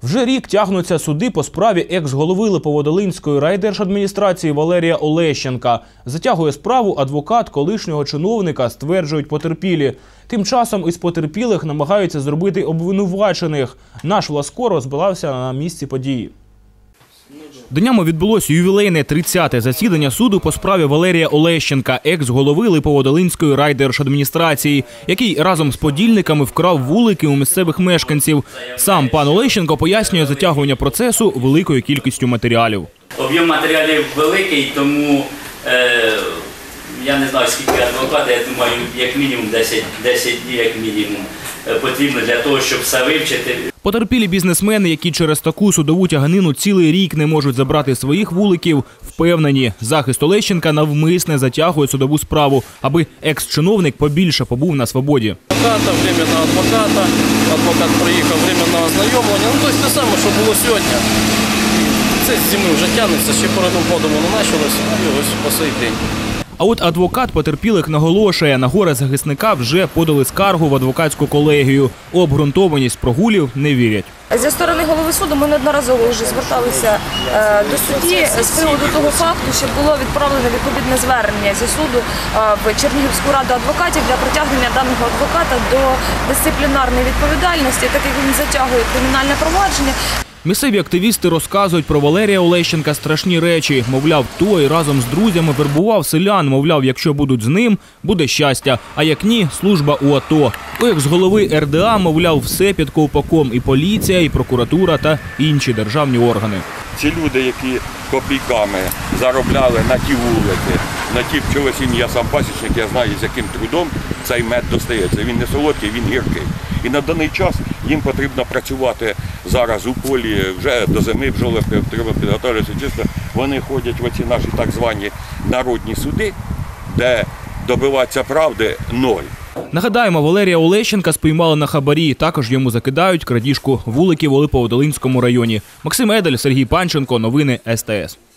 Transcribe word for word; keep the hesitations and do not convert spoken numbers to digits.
Вже рік тягнуться суди по справі екс-голови Липоводолинської райдержадміністрації Валерія Олещенка. Затягує справу адвокат колишнього чиновника, стверджують потерпілі. Тим часом із потерпілих намагаються зробити обвинувачених. Наш Власко розбирався на місці події. Днями відбулося ювілейне тридцяте засідання суду по справі Валерія Олещенка, екс-голови Липоводолинської райдержадміністрації, який разом з подільниками вкрав вулики у місцевих мешканців. Сам пан Олещенко пояснює затягування процесу великою кількістю матеріалів. Об'єм матеріалів великий, тому е, я не знаю, скільки адвокатів, я думаю, як мінімум десять днів, як мінімум, потрібно для того, щоб все вивчити. Потерпілі бізнесмени, які через таку судову тяганину цілий рік не можуть забрати своїх вуликів, впевнені, захист Олещенка навмисне затягує судову справу, аби екс-чиновник побільше побув на свободі. Адвоката, временного адвоката, адвокат приїхав, временного ознайомлення. Ну, тобто те саме, що було сьогодні. Це з зими вже тягнеться, ще перед ходом воно почалося, і ось по сей день. А от адвокат потерпілих наголошує, на горе захисника вже подали скаргу в адвокатську колегію. У обґрунтованість прогулів не вірять. Зі сторони голови суду ми неодноразово вже зверталися до судді з приводу того факту, що було відправлено відповідне звернення зі суду в Чернігівську раду адвокатів для притягнення даного адвоката до дисциплінарної відповідальності, так як він затягує кримінальне провадження. Місцеві активісти розказують про Валерія Олещенка страшні речі. Мовляв, той разом з друзями вербував селян. Мовляв, якщо будуть з ним, буде щастя. А як ні, служба у АТО. У екс-голови ер де а, мовляв, все під ковпаком. І поліція, і прокуратура та інші державні органи. Ці люди, які копійками заробляли на ті вулики, на ті пчелосім'ї, я сам пасічник, я знаю, з яким трудом цей мед достається. Він не солодкий, він гіркий. І на даний час їм потрібно працювати зараз у полі, вже до зими бджоли треба підготовлюватися. Чисто вони ходять в оці наші так звані народні суди, де добиватися правди – ноль. Нагадаємо, Валерія Олещенка спіймали на хабарі. Також йому закидають крадіжку вуликів у Липоводолинському районі. Максим Едель, Сергій Панченко. Новини ес те ес.